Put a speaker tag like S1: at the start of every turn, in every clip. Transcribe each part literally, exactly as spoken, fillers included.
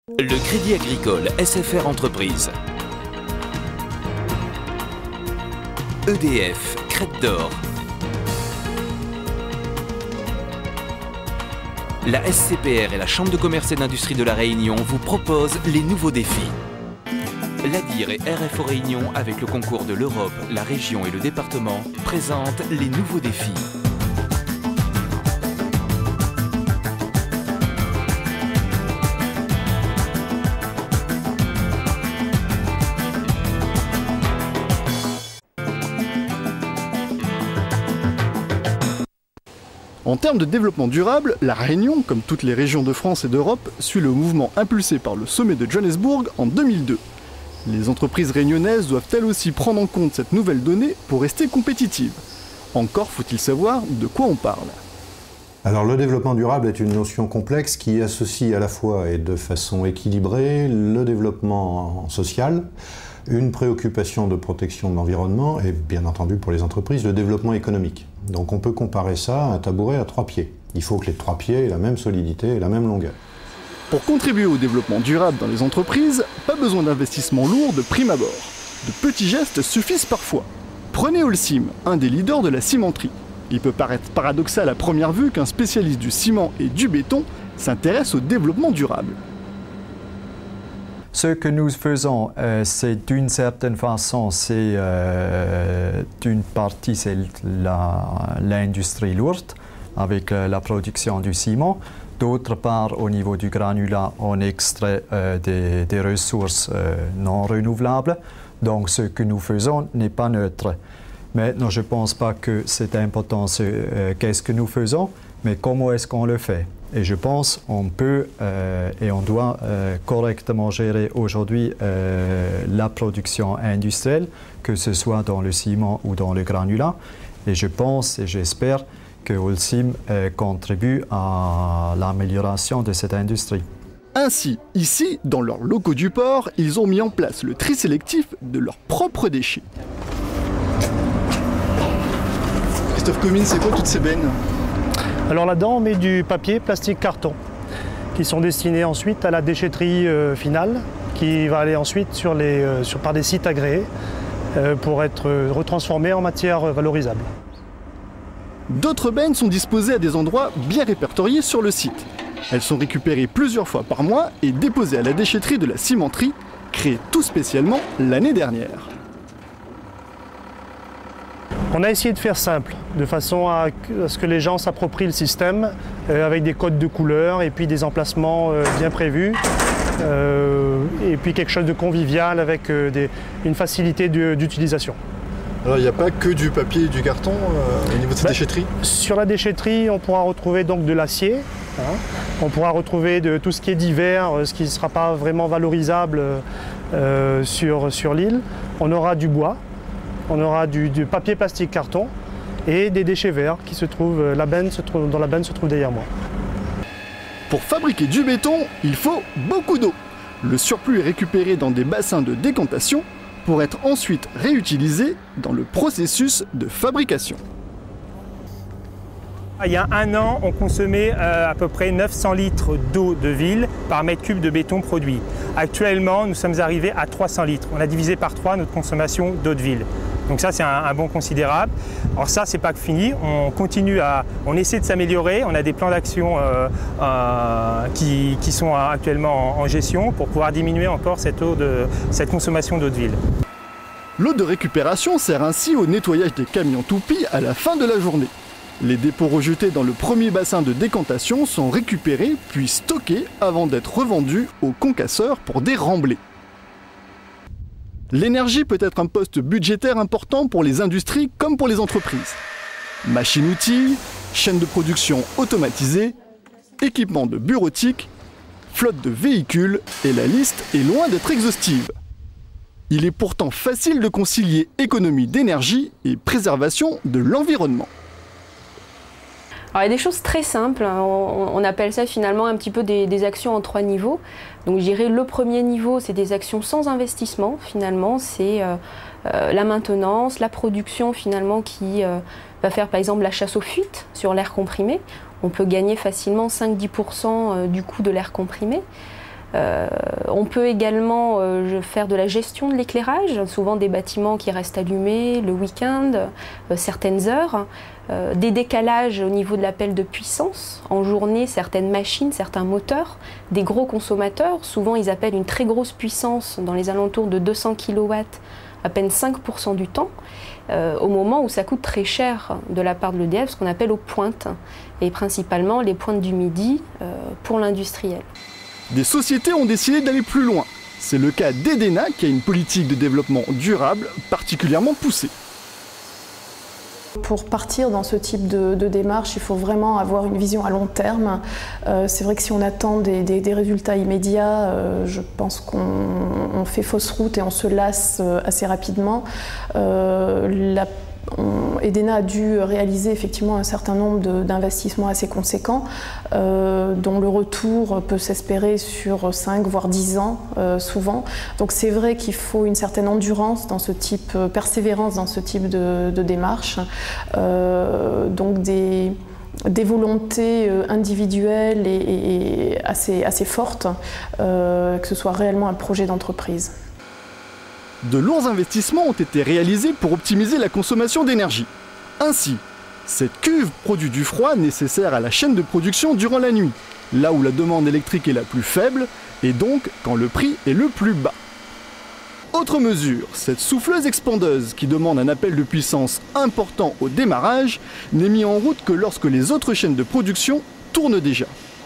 S1: Le Crédit Agricole S F R Entreprises. E D F, Crête d'Or. La S C P R et la Chambre de commerce et d'industrie de la Réunion vous proposent les nouveaux défis. L'A D I R et R F O Réunion, avec le concours de l'Europe, la région et le département, présentent les nouveaux défis.
S2: En termes de développement durable, la Réunion, comme toutes les régions de France et d'Europe, suit le mouvement impulsé par le sommet de Johannesburg en deux mille deux. Les entreprises réunionnaises doivent elles aussi prendre en compte cette nouvelle donnée pour rester compétitives. Encore faut-il savoir de quoi on parle.
S3: Alors le développement durable est une notion complexe qui associe à la fois et de façon équilibrée le développement social, une préoccupation de protection de l'environnement et bien entendu pour les entreprises le développement économique. Donc on peut comparer ça à un tabouret à trois pieds. Il faut que les trois pieds aient la même solidité et la même longueur.
S2: Pour contribuer au développement durable dans les entreprises, pas besoin d'investissements lourds de prime abord. De petits gestes suffisent parfois. Prenez Holcim, un des leaders de la cimenterie. Il peut paraître paradoxal à première vue qu'un spécialiste du ciment et du béton s'intéresse au développement durable.
S4: Ce que nous faisons, euh, c'est d'une certaine façon, c'est euh, d'une partie, c'est l'industrie lourde avec euh, la production du ciment. D'autre part, au niveau du granulat, on extrait euh, des, des ressources euh, non renouvelables. Donc, ce que nous faisons n'est pas neutre. Maintenant, je ne pense pas que c'est important ce euh, qu'est-ce que nous faisons, mais comment est-ce qu'on le fait. Et je pense qu'on peut euh, et on doit euh, correctement gérer aujourd'hui euh, la production industrielle, que ce soit dans le ciment ou dans le granulat. Et je pense et j'espère que Holcim euh, contribue à l'amélioration de cette industrie.
S2: Ainsi, ici, dans leurs locaux du port, ils ont mis en place le tri sélectif de leurs propres déchets. Christophe Comines, c'est quoi toutes ces bennes ?
S5: Alors là-dedans, on met du papier, plastique, carton, qui sont destinés ensuite à la déchetterie euh, finale, qui va aller ensuite sur les, euh, sur, par des sites agréés euh, pour être euh, retransformés en matière valorisable.
S2: D'autres bennes sont disposées à des endroits bien répertoriés sur le site. Elles sont récupérées plusieurs fois par mois et déposées à la déchetterie de la cimenterie, créée tout spécialement l'année dernière.
S5: On a essayé de faire simple, de façon à ce que les gens s'approprient le système euh, avec des codes de couleurs et puis des emplacements euh, bien prévus. Euh, et puis quelque chose de convivial avec euh, des, une facilité d'utilisation.
S2: Alors il n'y a pas que du papier et du carton euh, au niveau de cette ben, déchetterie ? Sur
S5: la déchetterie, on pourra retrouver donc de l'acier. Hein. On pourra retrouver de tout ce qui est divers, ce qui ne sera pas vraiment valorisable euh, sur, sur l'île. On aura du bois. On aura du, du papier, plastique, carton et des déchets verts qui se trouvent, la benne se trouve, dans la benne se trouve derrière moi.
S2: Pour fabriquer du béton, il faut beaucoup d'eau. Le surplus est récupéré dans des bassins de décantation pour être ensuite réutilisé dans le processus de fabrication.
S6: Il y a un an, on consommait euh, à peu près neuf cents litres d'eau de ville par mètre cube de béton produit. Actuellement, nous sommes arrivés à trois cents litres. On a divisé par trois notre consommation d'eau de ville. Donc ça, c'est un, un bond considérable. Alors ça, c'est pas fini. On continue à, on essaie de s'améliorer. On a des plans d'action euh, euh, qui, qui sont actuellement en, en gestion pour pouvoir diminuer encore cette, eau de, cette consommation d'eau de ville.
S2: L'eau de récupération sert ainsi au nettoyage des camions toupies à la fin de la journée. Les dépôts rejetés dans le premier bassin de décantation sont récupérés puis stockés avant d'être revendus aux concasseurs pour des remblais. L'énergie peut être un poste budgétaire important pour les industries comme pour les entreprises. Machines-outils, chaînes de production automatisées, équipements de bureautique, flotte de véhicules et la liste est loin d'être exhaustive. Il est pourtant facile de concilier économie d'énergie et préservation de l'environnement.
S7: Alors, il y a des choses très simples, on, on appelle ça finalement un petit peu des, des actions en trois niveaux. Donc je dirais le premier niveau, c'est des actions sans investissement finalement, c'est euh, euh, la maintenance, la production finalement qui euh, va faire par exemple la chasse aux fuites sur l'air comprimé. On peut gagner facilement cinq à dix pour cent du coût de l'air comprimé. Euh, on peut également euh, faire de la gestion de l'éclairage, souvent des bâtiments qui restent allumés le week-end, euh, certaines heures, euh, des décalages au niveau de l'appel de puissance, en journée certaines machines, certains moteurs, des gros consommateurs, souvent ils appellent une très grosse puissance dans les alentours de deux cents kilowatts, à peine cinq pour cent du temps, euh, au moment où ça coûte très cher de la part de l'E D F, ce qu'on appelle aux pointes, et principalement les pointes du midi euh, pour l'industriel.
S2: Des sociétés ont décidé d'aller plus loin. C'est le cas d'Edena qui a une politique de développement durable particulièrement poussée.
S8: Pour partir dans ce type de, de démarche, il faut vraiment avoir une vision à long terme. Euh, c'est vrai que si on attend des, des, des résultats immédiats, euh, je pense qu'on fait fausse route et on se lasse assez rapidement. Euh, la On, Edena a dû réaliser effectivement un certain nombre d'investissements assez conséquents, euh, dont le retour peut s'espérer sur cinq voire dix ans euh, souvent. Donc c'est vrai qu'il faut une certaine endurance dans ce type, euh, persévérance dans ce type de, de démarche. Euh, donc des, des volontés individuelles et, et assez, assez fortes, euh, que ce soit réellement un projet d'entreprise.
S2: De lourds investissements ont été réalisés pour optimiser la consommation d'énergie. Ainsi, cette cuve produit du froid nécessaire à la chaîne de production durant la nuit, là où la demande électrique est la plus faible, et donc quand le prix est le plus bas. Autre mesure, cette souffleuse expandeuse qui demande un appel de puissance important au démarrage n'est mise en route que lorsque les autres chaînes de production tournent déjà.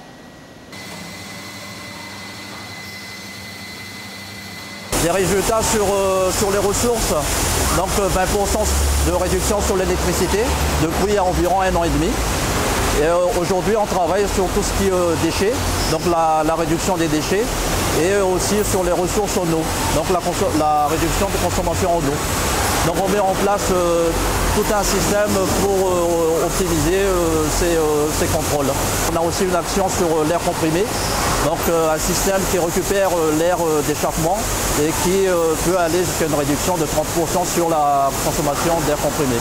S9: Des résultats sur, euh, sur les ressources, donc vingt pour cent de réduction sur l'électricité depuis environ un an et demi. Et euh, aujourd'hui on travaille sur tout ce qui est euh, déchets, donc la, la réduction des déchets et aussi sur les ressources en eau, donc la, la réduction de consommation en eau. Donc on met en place euh, tout un système pour euh, optimiser euh, ces, euh, ces contrôles. On a aussi une action sur euh, l'air comprimé, donc euh, un système qui récupère euh, l'air euh, d'échappement et qui euh, peut aller jusqu'à une réduction de trente pour cent sur la consommation d'air comprimé.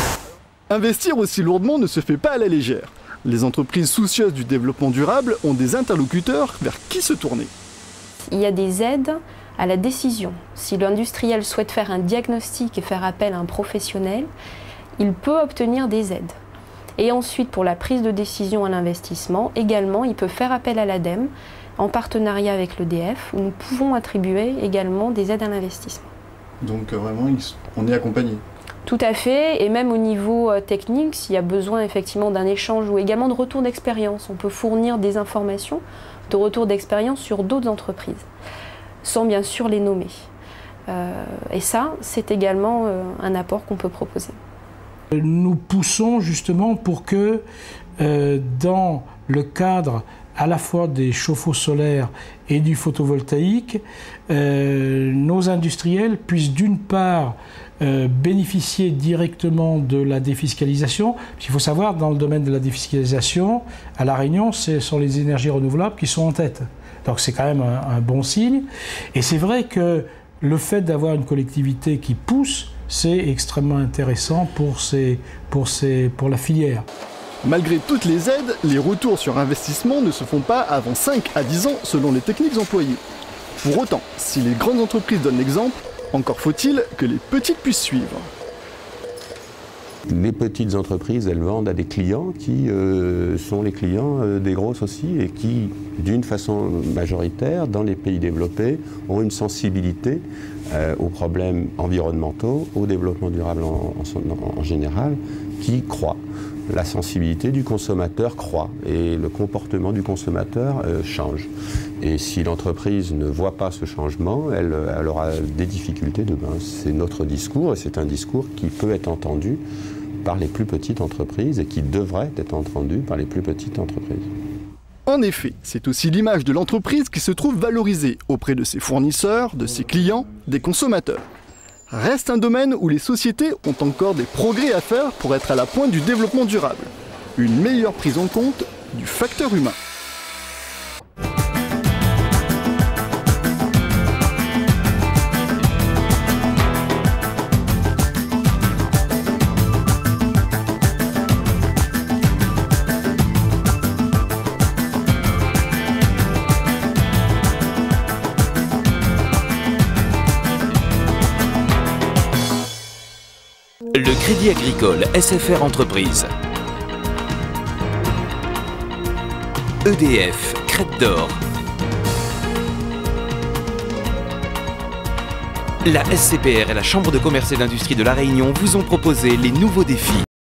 S2: Investir aussi lourdement ne se fait pas à la légère. Les entreprises soucieuses du développement durable ont des interlocuteurs vers qui se tourner.
S7: Il y a des aides à la décision. Si l'industriel souhaite faire un diagnostic et faire appel à un professionnel, il peut obtenir des aides. Et ensuite, pour la prise de décision à l'investissement, également, il peut faire appel à l'ADEME en partenariat avec l'E D F, où nous pouvons attribuer également des aides à l'investissement.
S2: Donc vraiment, on est accompagné.
S7: Tout à fait, et même au niveau technique, s'il y a besoin effectivement d'un échange ou également de retour d'expérience, on peut fournir des informations de retour d'expérience sur d'autres entreprises, sans bien sûr les nommer. Euh, et ça, c'est également euh, un apport qu'on peut proposer.
S10: Nous poussons justement pour que euh, dans le cadre à la fois des chauffe-eau solaires et du photovoltaïque, euh, nos industriels puissent d'une part euh, bénéficier directement de la défiscalisation. Il faut savoir, dans le domaine de la défiscalisation, à La Réunion, ce sont les énergies renouvelables qui sont en tête. Donc c'est quand même un, un bon signe. Et c'est vrai que le fait d'avoir une collectivité qui pousse, c'est extrêmement intéressant pour, ces, pour, ces, pour la filière.
S2: Malgré toutes les aides, les retours sur investissement ne se font pas avant cinq à dix ans selon les techniques employées. Pour autant, si les grandes entreprises donnent l'exemple, encore faut-il que les petites puissent suivre.
S11: Les petites entreprises, elles vendent à des clients qui euh, sont les clients euh, des grosses aussi et qui, d'une façon majoritaire, dans les pays développés, ont une sensibilité euh, aux problèmes environnementaux, au développement durable en, en, en général, qui croît. La sensibilité du consommateur croît et le comportement du consommateur euh, change. Et si l'entreprise ne voit pas ce changement, elle, elle aura des difficultés demain. C'est notre discours et c'est un discours qui peut être entendu par les plus petites entreprises et qui devrait être entendu par les plus petites entreprises.
S2: En effet, c'est aussi l'image de l'entreprise qui se trouve valorisée auprès de ses fournisseurs, de ses clients, des consommateurs. Reste un domaine où les sociétés ont encore des progrès à faire pour être à la pointe du développement durable. Une meilleure prise en compte du facteur humain.
S1: Le Crédit Agricole S F R Entreprises. E D F, Crête d'Or. La S C P R et la Chambre de commerce et d'industrie de La Réunion vous ont proposé les nouveaux défis.